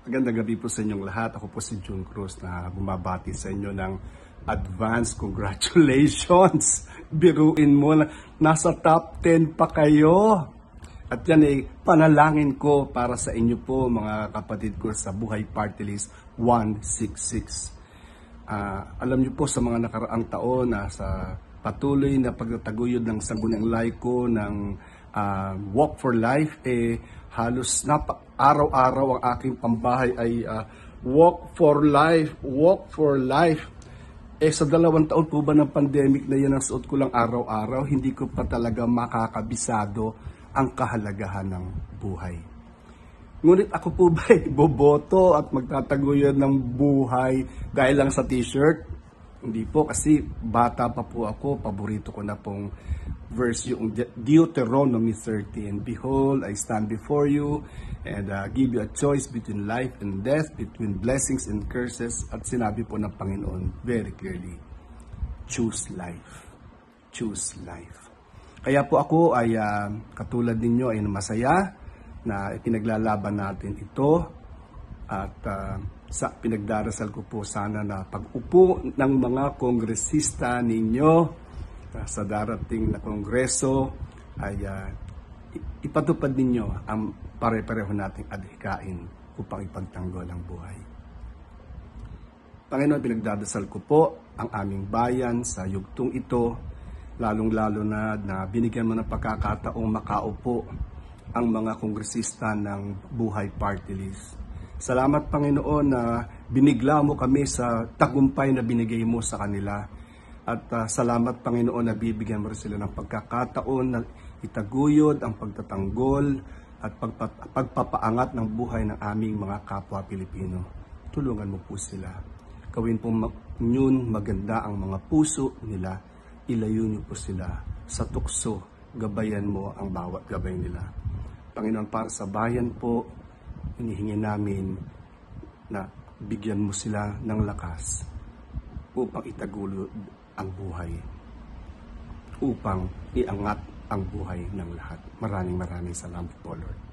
Magandang gabi po sa inyong lahat. Ako po si June Cruz na bumabati sa inyo ng advance congratulations. Biruin mo na nasa top 10 pa kayo. At yan ay panalangin ko para sa inyo po mga kapatid ko sa Buhay Party List 166. Alam niyo po sa mga nakaraang taon na sa patuloy na pagtataguyod ng Sangguniang Laiko ng Walk for Life, halos araw-araw ang aking pambahay ay Walk for Life, Walk for Life. Sa 2 taon po ba ng pandemic na yan ang suot ko lang araw-araw, hindi ko pa talaga makakabisado ang kahalagahan ng buhay. Ngunit ako po ba boboto at magtataguyod ng buhay dahil lang sa t-shirt? Hindi po, kasi bata pa po ako, paborito ko na pong verse yung Deuteronomy 13. Behold, I stand before you and give you a choice between life and death, between blessings and curses. At sinabi po ng Panginoon very clearly, choose life. Choose life. Kaya po ako ay katulad ninyo ay masaya na ipinaglalaban natin ito. At sa pinagdarasal ko po sana na pag-upo ng mga kongresista ninyo sa darating na kongreso ay ipatupad ninyo ang pare-pareho nating adhikain upang ipagtanggol ang buhay. Panginoon, pinagdadasal ko po ang aming bayan sa yugtong ito, lalong-lalo na binigyan mo ng pagkakataong makaupo ang mga kongresista ng Buhay Party List. Salamat, Panginoon, na binigla mo kami sa tagumpay na binigay mo sa kanila. At salamat, Panginoon, na bibigyan mo rin sila ng pagkakataon na itaguyod ang pagtatanggol at pagpapaangat ng buhay ng aming mga kapwa Pilipino. Tulungan mo po sila. Gawin po yun maganda ang mga puso nila. Ilayo niyo po sila sa tukso. Gabayan mo ang bawat gabay nila. Panginoon, para sa bayan po, hinihingi namin na bigyan mo sila ng lakas upang itagulo ang buhay, upang iangat ang buhay ng lahat. Maraming salamat po, Lord.